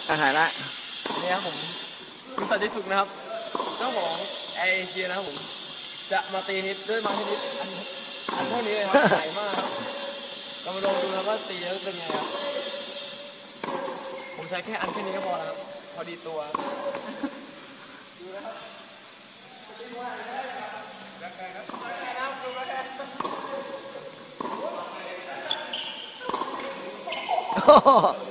อาหารละนี่ครับผมคุณสันติสุขนะครับเจ้าของแอร์เอเชียนะครับผมจะมาตีนิดด้วยไม้ชนิดอันเท่านี้เลยครับใหญ่มากครับเรามาลองดูนะว่าตีแล้วเป็นไงครับผมใช้แค่อันแค่นี้ก็พอแล้วครับพอดีตัวดูนะครับ